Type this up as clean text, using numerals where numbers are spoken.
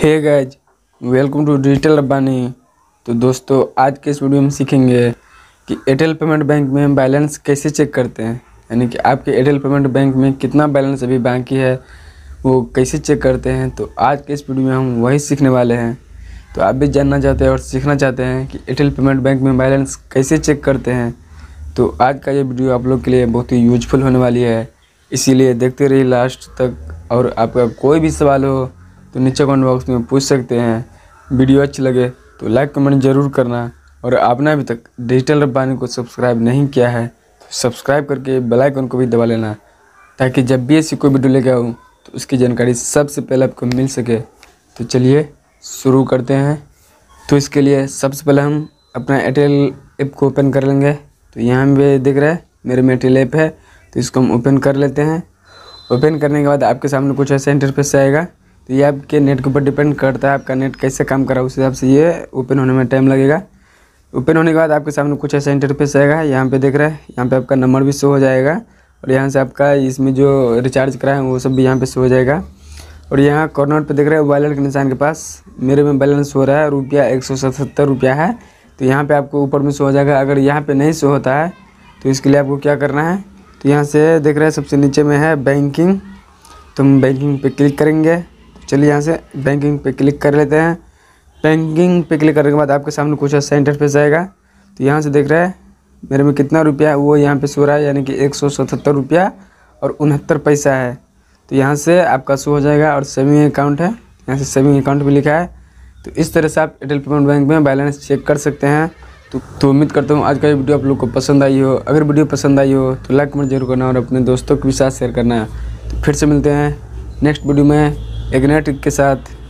Hey guys, welcome to digital Rabbani. तो दोस्तों, आज के इस वीडियो में सीखेंगे कि एयरटेल पेमेंट बैंक में बैलेंस कैसे चेक करते हैं। यानी कि आपके एयरटेल पेमेंट बैंक में कितना बैलेंस अभी बाकी है वो कैसे चेक करते हैं। तो आज के इस वीडियो में हम वही सीखने वाले हैं। तो आप भी जानना चाहते हैं और सीखना चाहते हैं कि एयरटेल पेमेंट बैंक में बैलेंस कैसे चेक करते हैं, तो आज का ये वीडियो आप लोग के लिए बहुत ही यूजफुल होने वाली है। इसीलिए देखते रहिए लास्ट तक। और आपका कोई भी सवाल हो तो नीचे कमेंट बॉक्स में पूछ सकते हैं। वीडियो अच्छी लगे तो लाइक कमेंट ज़रूर करना। और आपने अभी तक डिजिटल रब्बानी को सब्सक्राइब नहीं किया है तो सब्सक्राइब करके बेल आइकन को भी दबा लेना, ताकि जब भी ऐसी कोई वीडियो लेके आऊँ तो उसकी जानकारी सबसे पहले आपको मिल सके। तो चलिए शुरू करते हैं। तो इसके लिए सबसे पहले हम अपना एयरटेल ऐप को ओपन कर लेंगे। तो यहाँ पे दिख रहा है मेरे में एयरटेल ऐप है, तो इसको हम ओपन कर लेते हैं। ओपन करने के बाद आपके सामने कुछ ऐसा इंटरफेस आएगा। तो ये आपके नेट के ऊपर डिपेंड करता है, आपका नेट कैसे काम कर रहा है उस हिसाब से ये ओपन होने में टाइम लगेगा। ओपन होने के बाद आपके सामने कुछ ऐसा इंटरफेस आएगा। यहाँ पे देख रहे हैं, यहाँ पे आपका नंबर भी शो हो जाएगा। और यहाँ से आपका इसमें जो रिचार्ज कराए हैं वो सब भी यहाँ पे शो हो जाएगा। और यहाँ कॉर्नर पे देख रहे हैं वॉलेट के निशान के पास मेरे में बैलेंस हो रहा है रुपया 177 रुपया है। तो यहाँ पे आपको ऊपर में शो हो जाएगा। अगर यहाँ पे नहीं शो होता है तो इसके लिए आपको क्या करना है, तो यहाँ से देख रहे हैं सबसे नीचे में है बैंकिंग। तो हम बैंकिंग पे क्लिक करेंगे। चलिए यहाँ से बैंकिंग पे क्लिक कर लेते हैं। बैंकिंग पे क्लिक करने के बाद आपके सामने कुछ ऐसा इंटरफेस आएगा। तो यहाँ से देख रहे हैं मेरे में कितना रुपया है वो यहाँ पे शो रहा है, यानी कि 177 रुपया और 69 पैसा है। तो यहाँ से आपका शो हो जाएगा। और सेविंग अकाउंट है, यहाँ से सेविंग अकाउंट भी लिखा है। तो इस तरह से आप एयरटेल पेमेंट बैंक में बैलेंस चेक कर सकते हैं। तो उम्मीद करता हूँ आज का ये वीडियो आप लोग को पसंद आई हो। अगर वीडियो पसंद आई हो तो लाइक कमेंट जरूर करना और अपने दोस्तों के साथ शेयर करना। तो फिर से मिलते हैं नेक्स्ट वीडियो में एक नए ट्रिक के साथ।